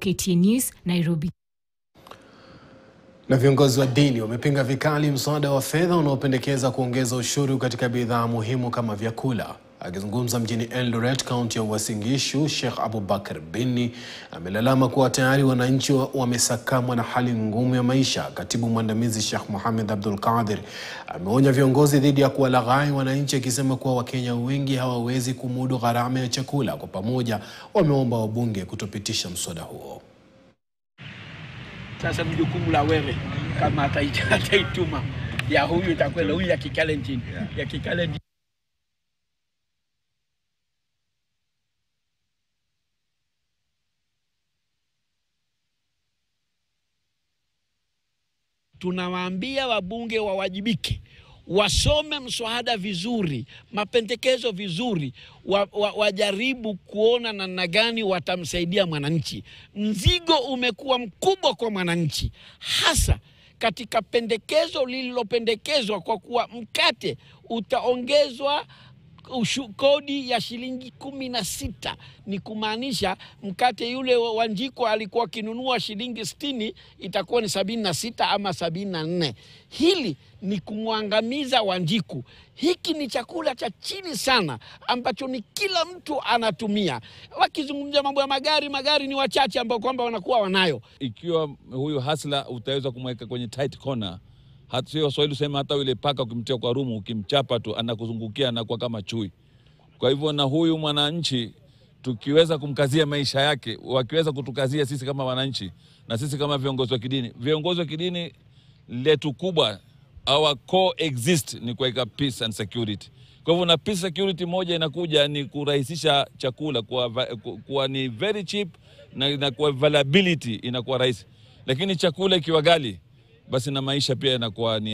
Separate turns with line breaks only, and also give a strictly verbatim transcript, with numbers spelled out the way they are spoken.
K T N News, Nairobi.
Na viongozi wa dini wamepinga vikali mswada wa fedha unaopendekeza kuongeza ushuru katika bidhaa muhimu kama vyakula. Akizungumza mjini Eldoret, kaunti ya Uasin Gishu, Sheikh Abubakar Bini amelalama kuwa tayari wananchi wamesakamwa na hali ngumu ya maisha. Katibu mwandamizi Sheikh Mohamed Abdul Qadir ameonya viongozi dhidi ya kuwalaghai wananchi, akisema kuwa Wakenya wengi hawawezi kumudu gharama ya chakula. Kwa pamoja wameomba wabunge kutopitisha mswada huo.
Sasa mjukumu la wewe kama ataituma ya huyu itakwenda huyu ya kikalenjini ya kikalenjini. Tunawaambia wabunge wawajibike, wasome mswada vizuri, mapendekezo vizuri, wa, wa, wajaribu kuona namna gani watamsaidia mwananchi. Mzigo umekuwa mkubwa kwa mwananchi, hasa katika pendekezo lililopendekezwa kwa kuwa mkate utaongezwa ushu, kodi ya shilingi kumi na sita. Ni kumaanisha mkate yule Wanjiko alikuwa kinunua shilingi sitini, itakuwa ni sabini na sita ama sabini na nne. Hili ni kumwangamiza Wanjiku. Hiki ni chakula cha chini sana ambacho ni kila mtu anatumia. Wakizungumzia mambo ya magari, magari ni wachache ambao kwamba wanakuwa wanayo.
Ikiwa huyu hasla utaweza kumweka kwenye tight corner, hata sio Waswahili sema hata yule paka ukimtia kwa rumu ukimchapa tu anakuzungukia anakuwa kama chui. Kwa hivyo na huyu mwananchi tukiweza kumkazia maisha yake, wakiweza kutukazia sisi kama wananchi na sisi kama viongozi wa kidini. Viongozi wa kidini letu kubwa, our coexist ni kuweka peace and security. Kwa hivyo na peace security moja inakuja ni kurahisisha chakula kwa, kwa ni very cheap na, na kwa availability inakuwa rahisi. Lakini chakula ikiwa ghali basi na maisha pia yanakuwa ni